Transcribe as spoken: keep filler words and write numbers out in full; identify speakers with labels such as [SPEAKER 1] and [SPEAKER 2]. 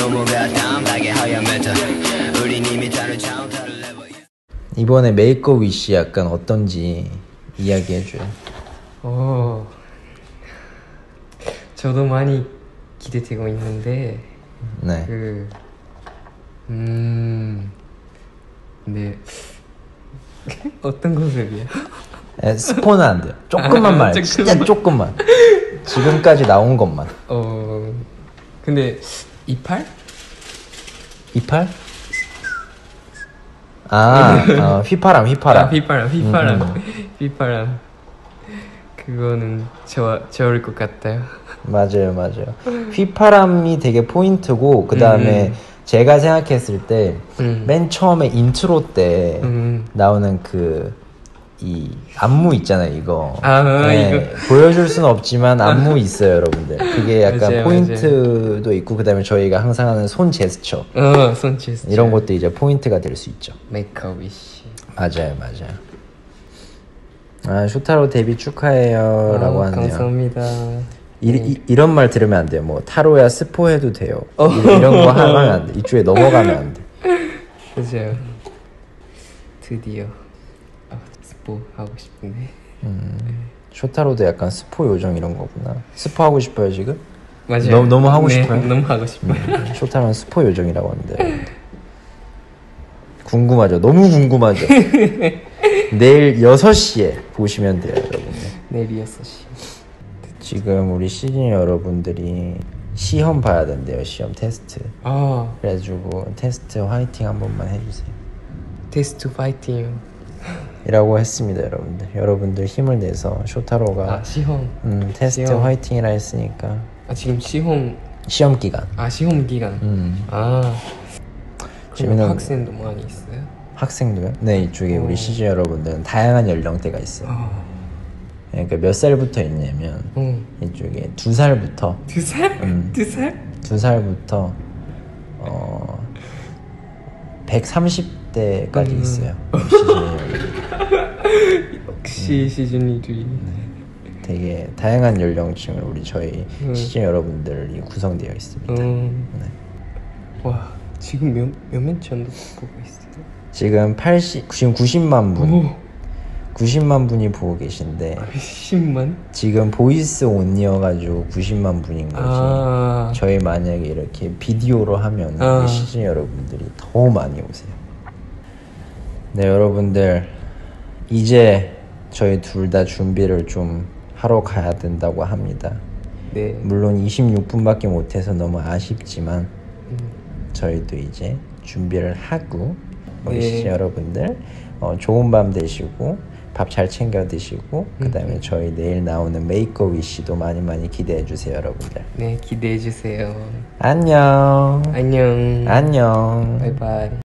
[SPEAKER 1] 이번에 메이크업 위시 약간 어떤지 이야기해줘요.
[SPEAKER 2] 오, 저도 많이 기대되고 있는데
[SPEAKER 1] 네.
[SPEAKER 2] 그 음, 네. 어떤 컨셉이야?
[SPEAKER 1] 에, 스포는 안 돼요. 조금만 말,
[SPEAKER 2] 조금만.
[SPEAKER 1] 진짜 조금만. 지금까지 나온 것만.
[SPEAKER 2] 어, 근데 이팔?
[SPEAKER 1] 이팔? 아, 어, 휘파람, 휘파람.
[SPEAKER 2] 아, 휘파람, 휘파람,
[SPEAKER 1] 음,
[SPEAKER 2] 휘파람. 그거는 저 좋을 것 같아요.
[SPEAKER 1] 맞아요, 맞아요. 휘파람이 되게 포인트고 그 다음에
[SPEAKER 2] 음.
[SPEAKER 1] 제가 생각했을 때 맨
[SPEAKER 2] 음.
[SPEAKER 1] 처음에 인트로 때
[SPEAKER 2] 음.
[SPEAKER 1] 나오는 그 이 안무 있잖아요, 이거.
[SPEAKER 2] 아,
[SPEAKER 1] 네,
[SPEAKER 2] 이거.
[SPEAKER 1] 보여줄 수는 없지만 안무 있어요, 여러분들. 그게 약간
[SPEAKER 2] 맞아요,
[SPEAKER 1] 포인트도 맞아요. 있고 그 다음에 저희가 항상 하는 손 제스처.
[SPEAKER 2] 어, 손 제스처.
[SPEAKER 1] 이런 것도 이제 포인트가 될 수 있죠.
[SPEAKER 2] 메이크업 위시.
[SPEAKER 1] 맞아요, 맞아요. 아, 쇼타로 데뷔 축하해요 라고
[SPEAKER 2] 아,
[SPEAKER 1] 하네요.
[SPEAKER 2] 감사합니다.
[SPEAKER 1] 이,
[SPEAKER 2] 네.
[SPEAKER 1] 이, 이런 말 들으면 안 돼요. 뭐 타로야 스포해도 돼요.
[SPEAKER 2] 어.
[SPEAKER 1] 이- 이런 거 하면 안 돼. 이쪽에 넘어가면 안 돼.
[SPEAKER 2] 그죠. 드디어 아, 스포 하고 싶은데.
[SPEAKER 1] 음, 쇼타로도 약간 스포 요정 이런 거구나. 스포 하고 싶어요 지금?
[SPEAKER 2] 맞아요.
[SPEAKER 1] 너무, 너무 하고
[SPEAKER 2] 네,
[SPEAKER 1] 싶어요?
[SPEAKER 2] 너무 하고 싶어요.
[SPEAKER 1] 음, 쇼타로는 스포 요정이라고 합니다. 궁금하죠? 너무 궁금하죠? 내일 여섯 시에 보시면 돼요, 여러분들.
[SPEAKER 2] 내일 여섯 시.
[SPEAKER 1] 지금 우리 시즌 여러분들이 시험 봐야 된대요. 시험 테스트.
[SPEAKER 2] 아,
[SPEAKER 1] 그래가지고 테스트 화이팅 한 번만 해주세요
[SPEAKER 2] 테스트 파이팅.
[SPEAKER 1] 이라고 했습니다. 여러분들 여러분들 힘을 내서 쇼타로가
[SPEAKER 2] 아, 시험.
[SPEAKER 1] 음, 테스트
[SPEAKER 2] 시험.
[SPEAKER 1] 화이팅이라 했으니까
[SPEAKER 2] 아, 지금 시험.
[SPEAKER 1] 시험 기간.
[SPEAKER 2] 아, 시험 기간.
[SPEAKER 1] 음,
[SPEAKER 2] 아, 그럼
[SPEAKER 1] 재밌는-
[SPEAKER 2] 학생도 많이 있어요?
[SPEAKER 1] 학생도요? 네, 이쪽에
[SPEAKER 2] 오.
[SPEAKER 1] 우리 시즌 여러분들은 다양한 연령대가 있어요.
[SPEAKER 2] 아,
[SPEAKER 1] 그러니까 몇 살부터 있냐면
[SPEAKER 2] 어,
[SPEAKER 1] 이쪽에 두 살부터
[SPEAKER 2] 두 살?
[SPEAKER 1] 음.
[SPEAKER 2] 두 살?
[SPEAKER 1] 두 살부터 어 백삼십 대까지
[SPEAKER 2] 음.
[SPEAKER 1] 있어요. 시즌 여러분들.
[SPEAKER 2] 역시 시즌이들이.
[SPEAKER 1] 되게 다양한 연령층을 우리 저희
[SPEAKER 2] 음.
[SPEAKER 1] 시즌 여러분들이 구성되어 있습니다.
[SPEAKER 2] 음.
[SPEAKER 1] 네.
[SPEAKER 2] 와, 지금 몇, 몇몇 정도 보고 있어요?
[SPEAKER 1] 지금 팔십, 지금 구십만 분,
[SPEAKER 2] 오,
[SPEAKER 1] 구십만 분이 보고 계신데
[SPEAKER 2] 십만?
[SPEAKER 1] 지금 보이스 온이어가지고 구십만 분인 거지.
[SPEAKER 2] 아,
[SPEAKER 1] 저희 만약에 이렇게 비디오로 하면
[SPEAKER 2] 아.
[SPEAKER 1] 우리 시즌 여러분들이 더 많이 오세요. 네, 여러분들 이제 저희 둘 다 준비를 좀 하러 가야 된다고 합니다.
[SPEAKER 2] 네.
[SPEAKER 1] 물론 이십육 분밖에 못해서 너무 아쉽지만
[SPEAKER 2] 음.
[SPEAKER 1] 저희도 이제 준비를 하고 우리
[SPEAKER 2] 네.
[SPEAKER 1] 시즌 여러분들 어, 좋은 밤 되시고 밥 잘 챙겨 드시고 그 다음에 저희 내일 나오는 메이크업 위시도 많이 많이 기대해 주세요, 여러분들.
[SPEAKER 2] 네, 기대해 주세요.
[SPEAKER 1] 안녕.
[SPEAKER 2] 안녕.
[SPEAKER 1] 안녕.
[SPEAKER 2] 바이바이.